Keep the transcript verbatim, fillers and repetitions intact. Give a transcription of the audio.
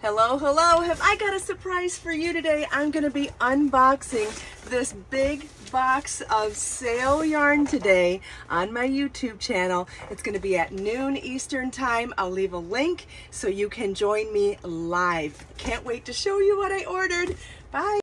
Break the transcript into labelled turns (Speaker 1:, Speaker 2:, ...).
Speaker 1: Hello, hello. Have I got a surprise for you today? I'm going to be unboxing this big box of sale yarn today on my YouTube channel. It's going to be at noon Eastern time. I'll leave a link so you can join me live. Can't wait to show you what I ordered. Bye.